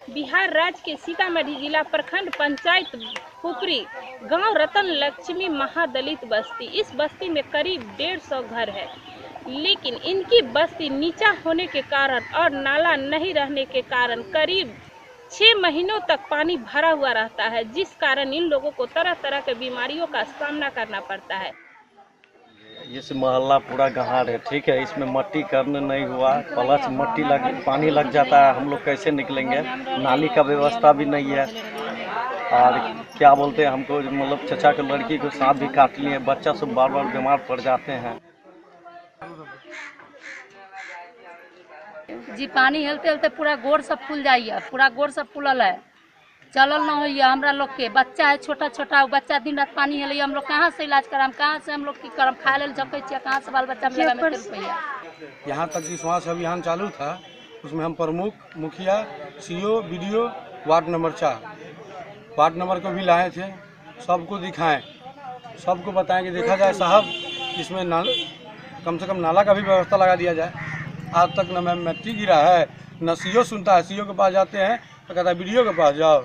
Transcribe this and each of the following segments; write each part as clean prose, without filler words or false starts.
बिहार राज्य के सीतामढ़ी जिला प्रखंड पंचायत पुपरी गांव रतन लक्ष्मी महादलित बस्ती। इस बस्ती में करीब 150 घर है, लेकिन इनकी बस्ती नीचा होने के कारण और नाला नहीं रहने के कारण करीब 6 महीनों तक पानी भरा हुआ रहता है, जिस कारण इन लोगों को तरह तरह के बीमारियों का सामना करना पड़ता है। इस मोहल्ला पूरा गहार है, ठीक है। इसमें मट्टी करने नहीं हुआ, प्लस पानी लग जाता है, हम लोग कैसे निकलेंगे। नाली का व्यवस्था भी नहीं है। और क्या बोलते हैं, हमको मतलब चचा के लड़की को सांप भी काट लिए, बच्चा सब बार बार बीमार पड़ जाते हैं। जी पानी हेलते हेलते पूरा गोड़ सब फूल जाइए, पूरा गोड़ सब फूलल है, चलल न होइए। हमरा लोग के बच्चा है छोटा छोटा, बच्चा दिन रात पानी हेलिए, हम लोग कहाँ से इलाज कराम, कहाँ से हम लोग की करम, खाए ले जपे छिए, कहाँ से बाल बच्चा मिलेगा में रुपया। यहाँ तक कि श्वास अभियान चालू था, उसमें हम प्रमुख, मुखिया, CO, BDO, ward number 4 ward number को भी लाए थे। सबको दिखाएं, सबको बताएं कि देखा जाए साहब, इसमें कम से कम नाला का भी व्यवस्था लगा दिया जाए। आज तक न मिट्टी गिरा है, न सीओ सुनता है। सीओ के पास जाते हैं तो कहता है बीडीओ के पास जाओ।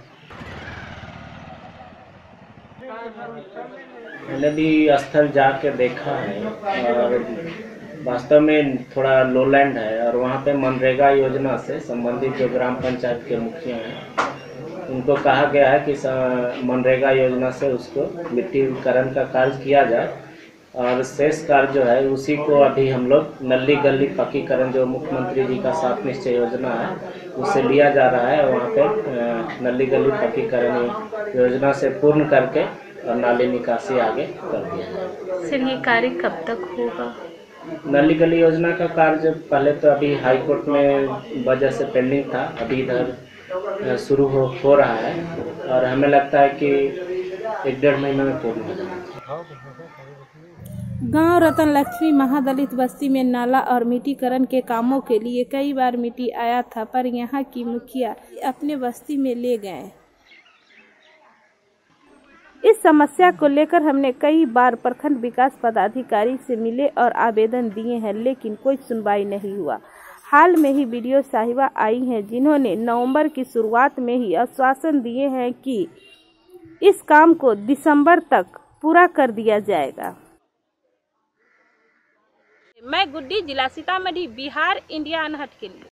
मैंने भी स्थल जाके देखा है और वास्तव में थोड़ा लोलैंड है, और वहाँ पे मनरेगा योजना से संबंधित जो ग्राम पंचायत के मुखिया हैं, उनको कहा गया है कि मनरेगा योजना से उसको मिट्टीकरण का कार्य किया जाए, और शेष कार्य जो है उसी को अभी हम लोग नली गली पक्कीकरण, जो मुख्यमंत्री जी का सात निश्चय योजना है, उससे लिया जा रहा है। वहाँ पे नली गली पक्कीकरण योजना से पूर्ण करके और नाली निकासी आगे कर दिया जाए। सर, ये कार्य कब तक होगा? नली गली योजना का कार्य पहले तो अभी हाई कोर्ट में वजह से पेंडिंग था, अभी इधर शुरू हो रहा है, और हमें लगता है कि 1-1.5 महीने में पूर्ण हो जाएगा। गांव रतन लक्ष्मी महादलित बस्ती में नाला और मिट्टीकरण के कामों के लिए कई बार मिट्टी आया था, पर यहां की मुखिया अपने बस्ती में ले गए। इस समस्या को लेकर हमने कई बार प्रखंड विकास पदाधिकारी से मिले और आवेदन दिए हैं, लेकिन कोई सुनवाई नहीं हुआ। हाल में ही वीडियो साहिबा आई हैं, जिन्होंने नवंबर की शुरुआत में ही आश्वासन दिए हैं कि इस काम को दिसंबर तक पूरा कर दिया जाएगा। मैं गुड्डी, जिला सीतामढ़ी, बिहार, इंडिया अनहट के लिए।